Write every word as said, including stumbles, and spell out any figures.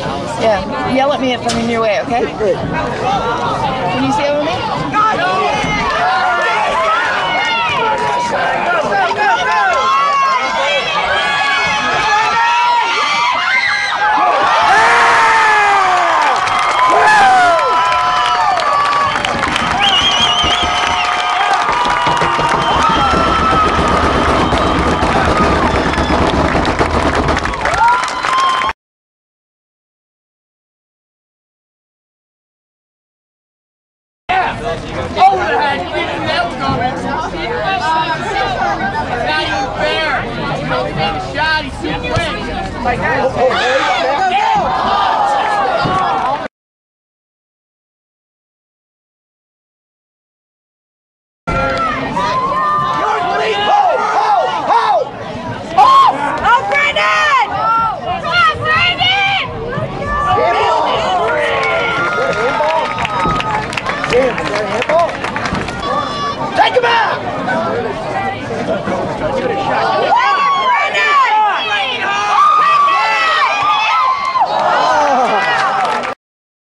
Yeah, yell at me if I'm in your way, okay? Can you say it with me? Over the head, you didn't know that was going. It's not even fair. He's supposed to make a shot, he's too quick. Like that. Yeah,